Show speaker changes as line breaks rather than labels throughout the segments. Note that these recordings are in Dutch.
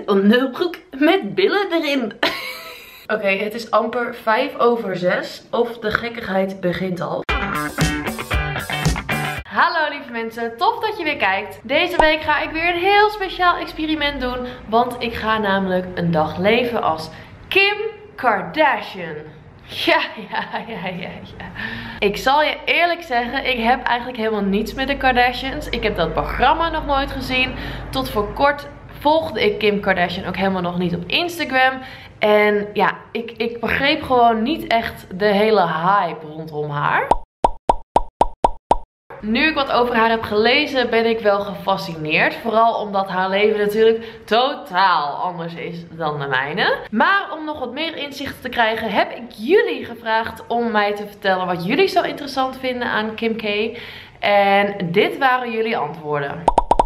een onderbroek met billen erin. Oké, het is amper 5:05 of de gekkigheid begint al. Hallo lieve mensen, tof dat je weer kijkt. Deze week ga ik weer een heel speciaal experiment doen. Want ik ga namelijk een dag leven als Kim Kardashian. Ja. Ik zal je eerlijk zeggen, ik heb eigenlijk helemaal niets met de Kardashians. Ik heb dat programma nog nooit gezien. Tot voor kort volgde ik Kim Kardashian ook helemaal nog niet op Instagram. En ja, ik begreep gewoon niet echt de hele hype rondom haar. Nu ik wat over haar heb gelezen, ben ik wel gefascineerd. Vooral omdat haar leven natuurlijk totaal anders is dan de mijne. Maar om nog wat meer inzicht te krijgen, heb ik jullie gevraagd om mij te vertellen wat jullie zo interessant vinden aan Kim K. En dit waren jullie antwoorden.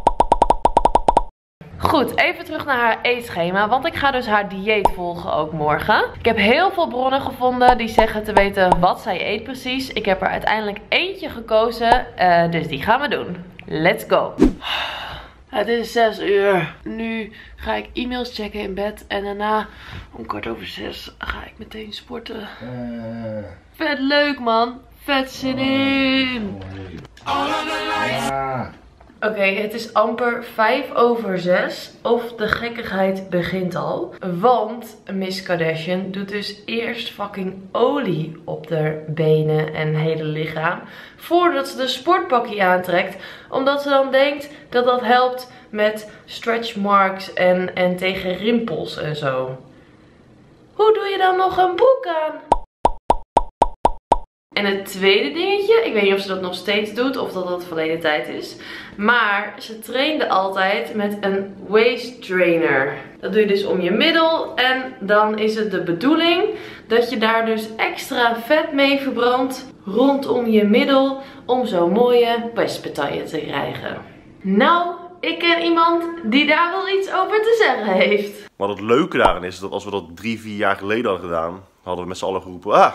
Goed, even terug naar haar eetschema, want ik ga dus haar dieet volgen ook morgen. Ik heb heel veel bronnen gevonden die zeggen te weten wat zij eet precies. Ik heb er uiteindelijk eentje gekozen, dus die gaan we doen. Let's go! Het is 6 uur. Nu ga ik e-mails checken in bed en daarna om 5:15 ga ik meteen sporten. Vet leuk man, vet zin in! Oké, het is amper 5:05 of de gekkigheid begint al. Want Miss Kardashian doet dus eerst fucking olie op haar benen en hele lichaam. Voordat ze de sportpakje aantrekt. Omdat ze dan denkt dat dat helpt met stretch marks en tegen rimpels en zo. Hoe doe je dan nog een broek aan? En het tweede dingetje, ik weet niet of ze dat nog steeds doet of dat dat verleden tijd is. Maar ze trainde altijd met een waist trainer. Dat doe je dus om je middel en dan is het de bedoeling dat je daar dus extra vet mee verbrandt rondom je middel om zo'n mooie wespentaille te krijgen. Nou, ik ken iemand die daar wel iets over te zeggen heeft.
Maar het leuke daarin is dat als we dat 3-4 jaar geleden hadden gedaan, hadden we met z'n allen geroepen,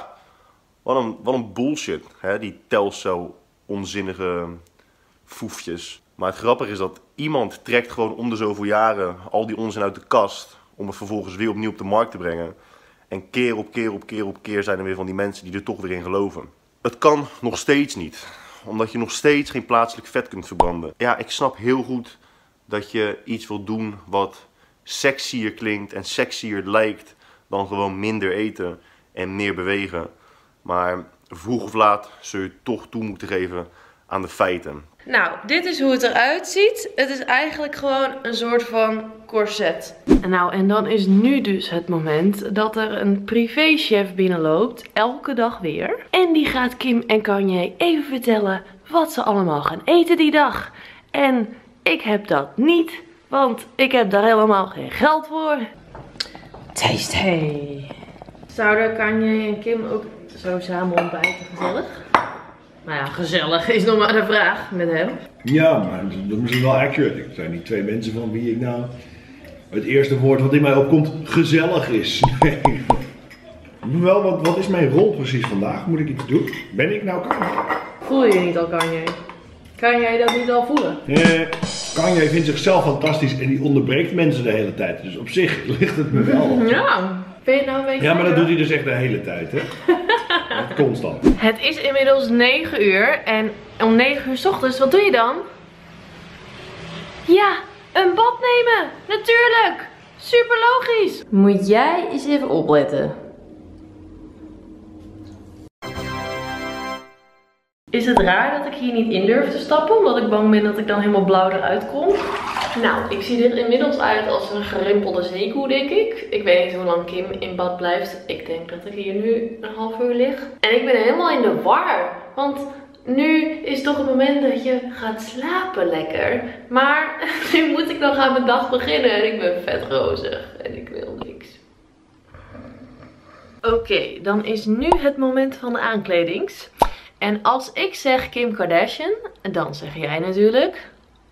wat een bullshit, hè? Die telcel onzinnige foefjes. Maar het grappige is dat iemand trekt gewoon om de zoveel jaren al die onzin uit de kast om het vervolgens weer opnieuw op de markt te brengen. En keer op keer zijn er weer van die mensen die er toch weer in geloven. Het kan nog steeds niet, omdat je nog steeds geen plaatselijk vet kunt verbranden. Ja, ik snap heel goed dat je iets wil doen wat sexier klinkt en sexier lijkt dan gewoon minder eten en meer bewegen. Maar vroeg of laat zul je toch toe moeten geven aan de feiten. Nou, dit is hoe het eruit ziet. Het is eigenlijk gewoon een soort van corset. Nou, en dan is nu dus het moment dat er een privéchef binnenloopt. Elke dag weer. En die gaat Kim en Kanye even vertellen wat ze allemaal gaan eten die dag. En ik heb dat niet, want ik heb daar helemaal geen geld voor. Taste. Hey. Zouden Kanye en Kim ook zo samen ontbijten gezellig? Nou ja, gezellig is nog maar de vraag met hem.
Ja, maar dat is wel accurate. Het zijn niet twee mensen van wie ik nou het eerste woord wat in mij opkomt gezellig is. Nee. Wel, wat is mijn rol precies vandaag? Moet ik iets doen? Ben ik nou Kanye?
Voel je je niet al Kanye? Kan jij dat niet al voelen?
Kanye vindt zichzelf fantastisch en die onderbreekt mensen de hele tijd. Dus op zich ligt het me wel.
Ja, ben je nou een beetje...
Ja, maar dat doet hij dus echt de hele tijd, hè? Constant.
Het is inmiddels 9 uur en om 9 uur 's ochtends, wat doe je dan? Ja, een bad nemen! Natuurlijk! Super logisch! Moet jij eens even opletten. Is het raar dat ik hier niet in durf te stappen, omdat ik bang ben dat ik dan helemaal blauw eruit kom? Nou, ik zie er inmiddels uit als een gerimpelde zeekoe, denk ik. Ik weet niet hoe lang Kim in bad blijft. Ik denk dat ik hier nu een half uur lig. En ik ben helemaal in de war. Want nu is toch het moment dat je gaat slapen lekker. Maar nu moet ik nog aan mijn dag beginnen en ik ben vet rozig. En ik wil niks. Oké, dan is nu het moment van de aankledings. En als ik zeg Kim Kardashian, dan zeg jij natuurlijk...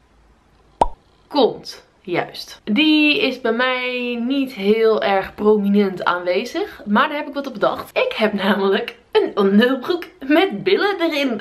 Kont, juist. Die is bij mij niet heel erg prominent aanwezig, maar daar heb ik wat op bedacht. Ik heb namelijk een onderbroek met billen erin.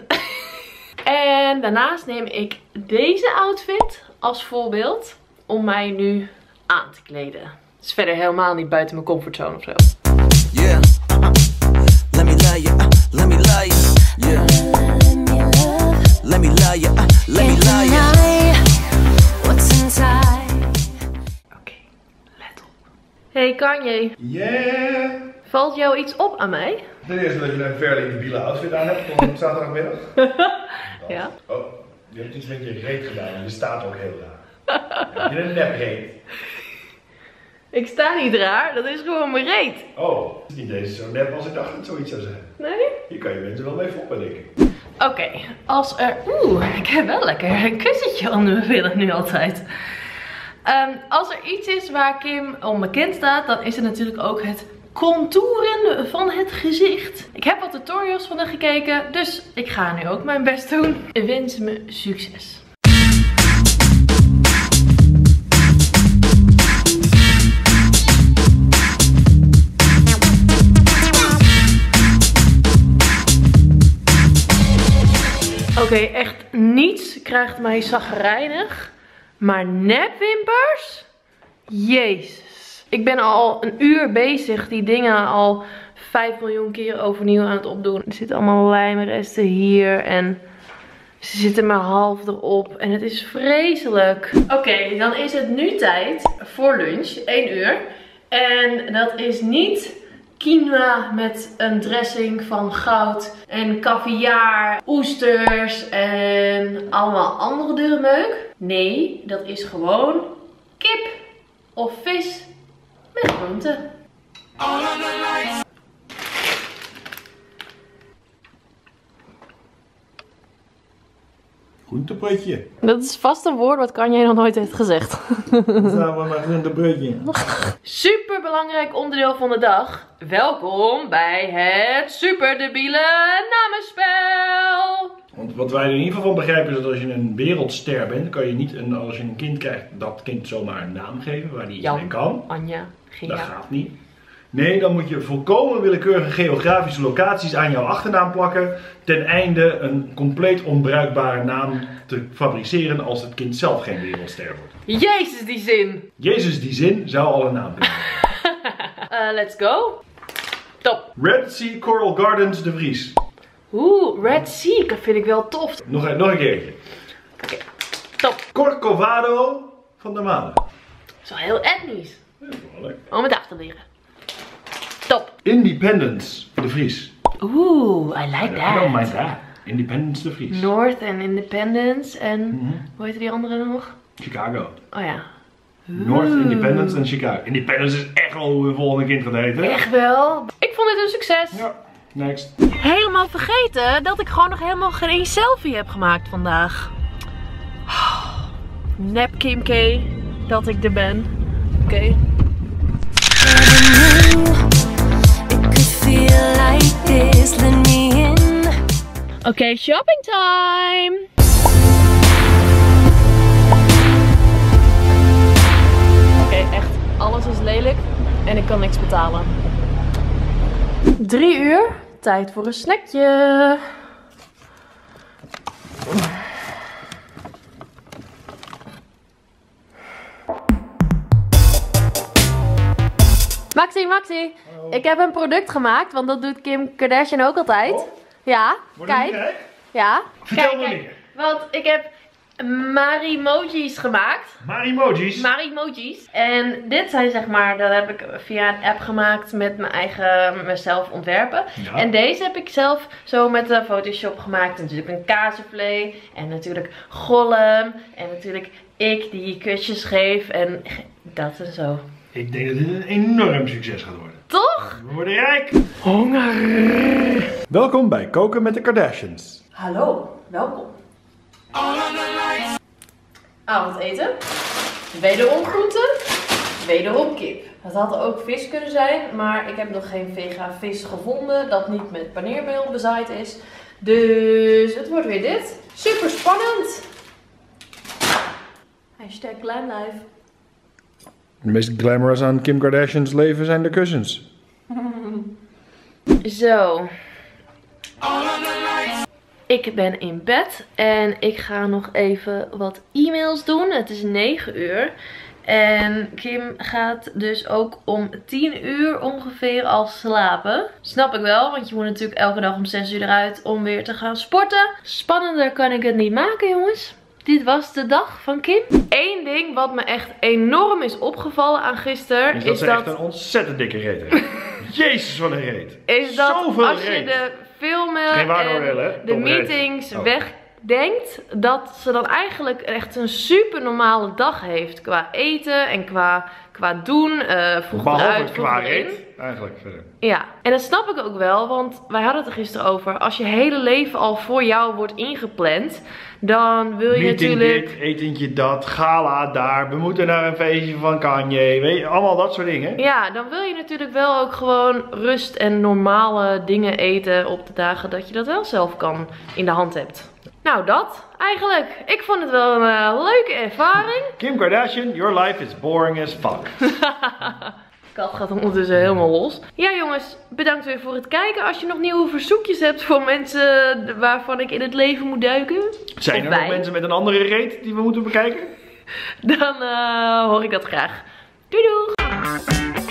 En daarnaast neem ik deze outfit als voorbeeld om mij nu aan te kleden. Het is verder helemaal niet buiten mijn comfortzone of zo.
Yeah. Let me lie you. Let me lie you. Yeah. Let me lie you. Let me lie you.
What's inside?
Oké, let op. Hey Kanye,
Yeah!
valt jou iets op aan mij?
Ten eerste dat je een fairly debiele outfit aan hebt op zaterdagmiddag.
Ja.
Oh, je hebt iets met je reet gedaan en je staat ook heel raar. Heb je een nepreet?
Ik sta niet raar, dat is gewoon mijn reet.
Oh, het is niet deze zo nep als ik dacht dat het zoiets zou zijn.
Nee?
Hier kan je mensen wel mee foppen, denk ik.
Oké, als er... ik heb wel lekker een kussentje onder mijn billen nu altijd. Als er iets is waar Kim onbekend staat, dan is het natuurlijk ook het contouren van het gezicht. Ik heb wat tutorials van haar gekeken, dus ik ga nu ook mijn best doen. Ik wens me succes. Oké, echt niets krijgt mij chagrijnig. Maar nepwimpers? Jezus. Ik ben al een uur bezig die dingen al 5 miljoen keer overnieuw aan het opdoen. Er zitten allemaal lijmresten hier en ze zitten maar half erop. En het is vreselijk. Oké, dan is het nu tijd voor lunch. 1 uur. En dat is niet quinoa met een dressing van goud en caviar, oesters en allemaal andere dure meuk. Nee, dat is gewoon kip of vis met groenten.
Groentebroodje.
Dat is vast een woord wat Kanye nog nooit heeft gezegd.
Samen met groentebroodje.
Super belangrijk onderdeel van de dag. Welkom bij het superdebiele namenspel.
Want wat wij er in ieder geval van begrijpen is dat als je een wereldster bent, kan je niet, als je een kind krijgt, dat kind zomaar een naam geven waar die iets mee kan.
Anja,
Dat
Gia.
gaat niet. Nee, dan moet je volkomen willekeurige geografische locaties aan jouw achternaam plakken, ten einde een compleet onbruikbare naam te fabriceren als het kind zelf geen wereldster wordt.
Jezus, die zin.
Jezus, die zin zou al een naam kunnen hebben.
Let's go. Top.
Red Sea Coral Gardens de Vries.
Oeh, Red Sea, dat vind ik wel tof.
Nog een keertje.
Oké, top.
Corcovado van der Made.
Dat is wel heel etnisch.
Dat is wel leuk.
Om het af te leren. Top.
Independence de Vries.
Oeh, I like
I don't mind
that.
that. Independence de Vries.
North en Independence en hoe heet die andere nog?
Chicago.
Oh ja.
North, Independence en Chicago. Independence is echt wel hoe je volgende kind gaat heten.
Echt wel. Ik vond dit een succes.
Ja, next.
Helemaal vergeten dat ik gewoon nog helemaal geen selfie heb gemaakt vandaag. Nep Kim K. Dat ik er ben. Oké.
It could feel like this. Let me in.
Oké, shopping time. Oké, echt. Alles is lelijk en ik kan niks betalen. 3 uur. Tijd voor een snackje. Maxi, ik heb een product gemaakt, want dat doet Kim Kardashian ook altijd.
Oh.
Ja,
Wordt het
kijk.
niet gek?
Ja,
Vertel me
kijk.
meer.
Want ik heb Marimojis gemaakt.
Marimojis.
Marimojis. En dit zijn zeg maar, dat heb ik via een app gemaakt met mezelf ontwerpen.
Ja.
En deze heb ik zelf zo met de Photoshop gemaakt. En natuurlijk een kazenvlee. En natuurlijk Gollum. En natuurlijk ik die kusjes geef. En dat en zo.
Ik denk dat dit een enorm succes gaat worden.
Toch?
We worden rijk.
Honger.
Welkom bij Koken met de Kardashians.
Hallo, welkom. Avondeten. Wederom groenten. Wederom kip. Het had ook vis kunnen zijn, maar ik heb nog geen vega vis gevonden dat niet met paneermeel bezaaid is. Dus het wordt weer dit. Super spannend. Hashtag Glamlife.
De meest glamorous aan Kim Kardashians leven zijn de kussens.
Zo. Ik ben in bed en ik ga nog even wat e-mails doen. Het is 9 uur. En Kim gaat dus ook om 10 uur ongeveer al slapen. Snap ik wel, want je moet natuurlijk elke dag om 6 uur eruit om weer te gaan sporten. Spannender kan ik het niet maken, jongens. Dit was de dag van Kim. Eén ding wat me echt enorm is opgevallen aan gisteren
is dat echt een ontzettend dikke reet heeft. Jezus, wat een reet.
Is dat
Zoveel
als je
reet.
de filmen
Geen waardeoordeel, hè?
en de
Top
meetings
reet.
wegdenkt, dat ze dan eigenlijk echt een super normale dag heeft. Qua eten en qua doen. Vroeg
Behalve
eruit,
qua
vroeg erin.
reet, eigenlijk verder.
Ja, en dat snap ik ook wel, want wij hadden het er gisteren over. Als je hele leven al voor jou wordt ingepland, dan wil je
Meeting
natuurlijk...
dit, etentje dat, gala daar, we moeten naar een feestje van Kanye, weet je, allemaal dat soort dingen.
Ja, dan wil je natuurlijk wel ook gewoon rust en normale dingen eten op de dagen dat je dat wel zelf kan in de hand hebt. Nou, dat eigenlijk. Ik vond het wel een leuke ervaring.
Kim Kardashian, your life is boring as fuck.
Kat gaat ondertussen helemaal los. Ja jongens, bedankt weer voor het kijken. Als je nog nieuwe verzoekjes hebt voor mensen waarvan ik in het leven moet duiken.
Zijn
of
er nog mensen met een andere reet die we moeten bekijken?
Dan hoor ik dat graag. Doei doei!